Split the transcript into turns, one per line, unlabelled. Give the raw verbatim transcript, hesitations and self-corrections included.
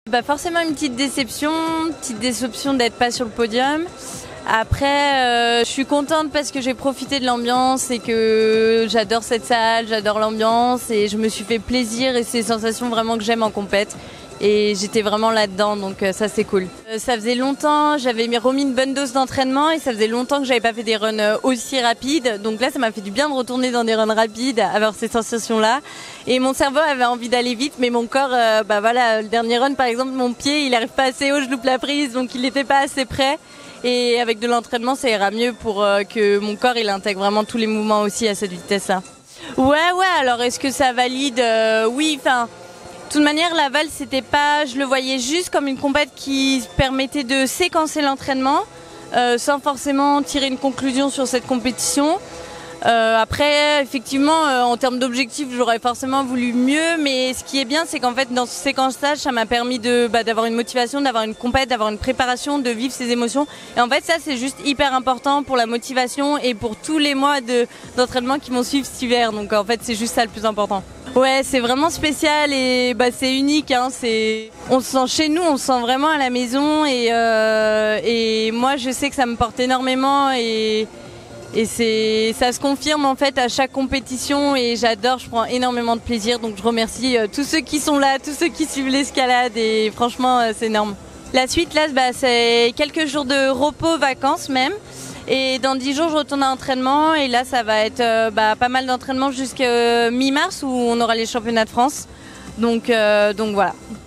Bah forcément une petite déception, une petite déception d'être pas sur le podium. Après, euh, je suis contente parce que j'ai profité de l'ambiance et que j'adore cette salle, j'adore l'ambiance et je me suis fait plaisir et c'est des sensations vraiment que j'aime en compète. Et j'étais vraiment là-dedans, donc euh, ça c'est cool. Euh, ça faisait longtemps, j'avais remis une bonne dose d'entraînement et ça faisait longtemps que j'avais pas fait des runs euh, aussi rapides. Donc là, ça m'a fait du bien de retourner dans des runs rapides, avoir ces sensations-là. Et mon cerveau avait envie d'aller vite, mais mon corps, euh, bah voilà, le dernier run par exemple, mon pied, il arrive pas assez haut, je loupe la prise, donc il n'était pas assez près. Et avec de l'entraînement, ça ira mieux pour euh, que mon corps il intègre vraiment tous les mouvements aussi à cette vitesse-là. Ouais, ouais. Alors est-ce que ça valide euh, Oui, enfin. De toute manière, la valse, c'était pas, je le voyais juste comme une compète qui permettait de séquencer l'entraînement euh, sans forcément tirer une conclusion sur cette compétition. Euh, après, effectivement, euh, en termes d'objectifs, j'aurais forcément voulu mieux, mais ce qui est bien, c'est qu'en fait, dans ce séquençage, ça m'a permis de, bah, d'avoir une motivation, d'avoir une compète, d'avoir une préparation, de vivre ses émotions. Et en fait, ça, c'est juste hyper important pour la motivation et pour tous les mois de, d'entraînement qui vont suivre cet hiver. Donc, en fait, c'est juste ça le plus important. Ouais, c'est vraiment spécial et bah, c'est unique. Hein, c'est... On se sent chez nous, on se sent vraiment à la maison et, euh, et moi, je sais que ça me porte énormément et... Et c'est, ça se confirme en fait à chaque compétition et j'adore, je prends énormément de plaisir. Donc je remercie euh, tous ceux qui sont là, tous ceux qui suivent l'escalade et franchement euh, c'est énorme. La suite là, bah, c'est quelques jours de repos, vacances même. Et dans dix jours je retourne à l'entraînement et là ça va être euh, bah, pas mal d'entraînement jusqu'à mi-mars où on aura les championnats de France. Donc, euh, donc voilà.